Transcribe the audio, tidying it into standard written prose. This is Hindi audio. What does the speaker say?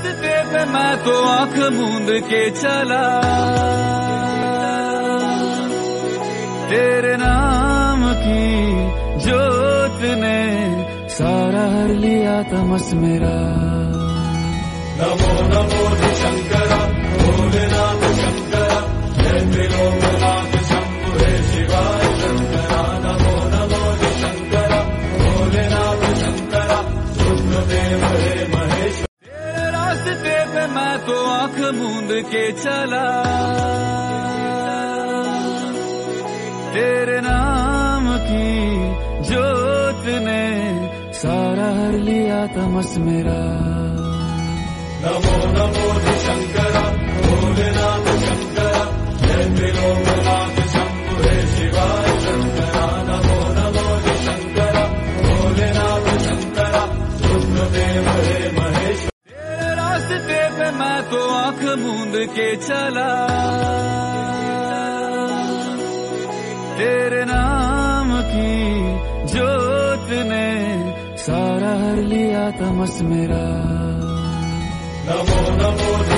रास्ते पे मैं तो आंख मूंद के चला, तेरे नाम की जोत ने सारा हर लिया तमस मेरा। नमो नमो शंकरा भोलेनाथ शंकरा, जय त्रिलोकनाथ शंभु हे शिवाय शंकरा। नमो नमो शंकरा भोलेनाथ शंकरा, रुद्रदेव हे महेश। तेरे रास्ते पे मैं तो आंख मूंद के चला, तेरे नाम की जोत ने सारा हर लिया तमस मेरा। नमो नमो शंकरा भोलेनाथ शंकरा, जय त्रिलोकनाथ शंभु हे शिवाय शंकरा। नमो नमो शंकरा भोलेनाथ शंकरा, रुद्रदेव हे महेश। तेरे रास्ते पे मैं तो आंख मूंद के चला, तेरे नाम की जोत ने सारा हर लिया तमस मेरा। नमो नमो